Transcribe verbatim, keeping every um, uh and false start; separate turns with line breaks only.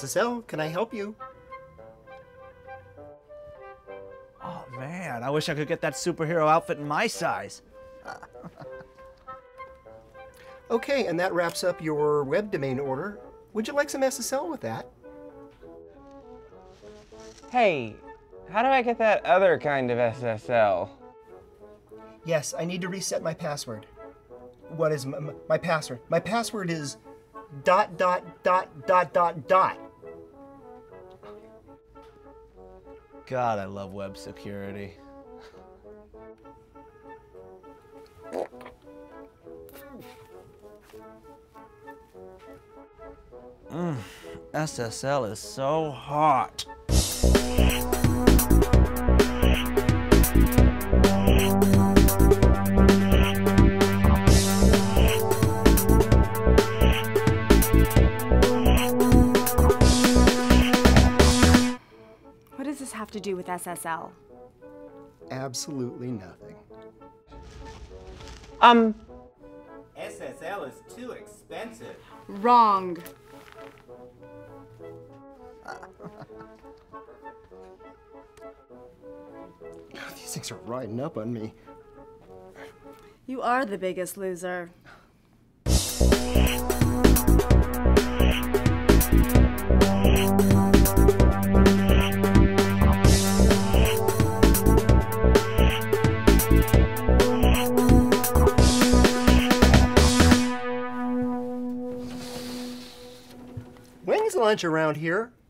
S S L, can I help you?
Oh man, I wish I could get that superhero outfit in my size.
Okay, and that wraps up your web domain order. Would you like some S S L with that?
Hey, how do I get that other kind of S S L?
Yes, I need to reset my password. What is my, my password? My password is dot dot dot dot dot dot.
God, I love web security. Mm, S S L is so hot.
What does this have to do with S S L?
Absolutely nothing.
Um,
S S L is too expensive.
Wrong.
These things are riding up on me.
You are the biggest loser.
When's lunch around here?